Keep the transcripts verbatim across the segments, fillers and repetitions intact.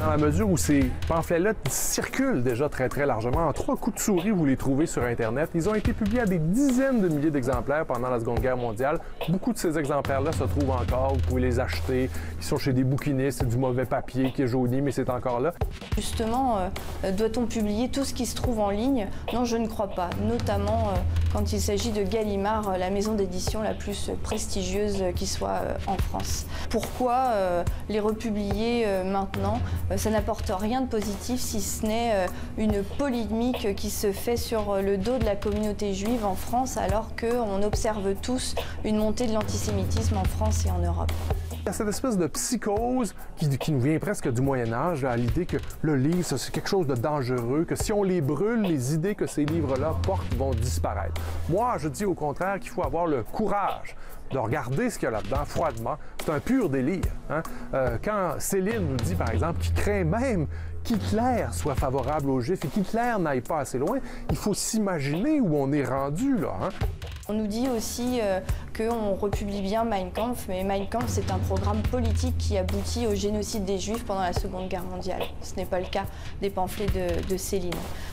dans la mesure où ces pamphlets-là circulent déjà très, très largement. En trois coups de souris, vous les trouvez sur Internet. Ils ont été publiés à des dizaines de milliers d'exemplaires pendant la Seconde Guerre mondiale. Beaucoup de ces exemplaires-là se trouvent encore. Vous pouvez les acheter. Ils sont chez des bouquinistes. C'est du mauvais papier qui est jauni, mais c'est encore là. Justement, euh, doit-on publier tout ce qui se trouve en ligne? Non, je ne crois pas. Notamment euh, quand il s'agit de Gallimard, euh, la maison d'édition la plus prestigieuse euh, qui soit euh, en France. Pourquoi euh, les republier euh, maintenant? euh, Ça n'apporte rien de positif si ce n'est euh, une polémique qui se fait sur euh, le dos de la communauté juive en France, alors qu'on observe tous une montée de l'antisémitisme en France et en Europe. Il y a cette espèce de psychose qui, qui nous vient presque du Moyen-Âge, à l'idée que le livre, c'est quelque chose de dangereux, que si on les brûle, les idées que ces livres-là portent vont disparaître. Moi, je dis au contraire qu'il faut avoir le courage de regarder ce qu'il y a là-dedans froidement. C'est un pur délire. Hein? Euh, quand Céline nous dit, par exemple, qu'il craint même qu'Hitler soit favorable aux Juifs et qu'Hitler n'aille pas assez loin, il faut s'imaginer où on est rendu, là. Hein? On nous dit aussi euh, qu'on republie bien Mein Kampf, mais Mein Kampf, c'est un programme politique qui aboutit au génocide des Juifs pendant la Seconde Guerre mondiale. Ce n'est pas le cas des pamphlets de, de Céline.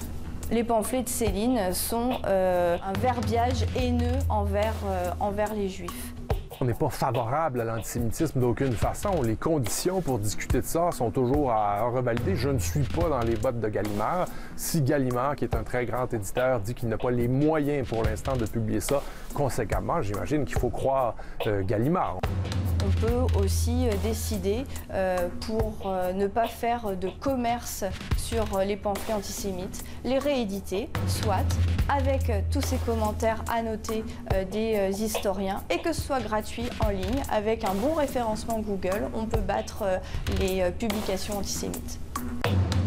Les pamphlets de Céline sont euh, un verbiage haineux envers, euh, envers les Juifs. On n'est pas favorable à l'antisémitisme d'aucune façon. Les conditions pour discuter de ça sont toujours à revalider. Je ne suis pas dans les bottes de Gallimard. Si Gallimard, qui est un très grand éditeur, dit qu'il n'a pas les moyens pour l'instant de publier ça conséquemment, j'imagine qu'il faut croire euh, Gallimard. On peut aussi décider euh, pour euh, ne pas faire de commerce sur les pamphlets antisémites, les rééditer, soit avec euh, tous ces commentaires annotés euh, des euh, historiens, et que ce soit gratuit en ligne, avec un bon référencement Google, on peut battre euh, les euh, publications antisémites.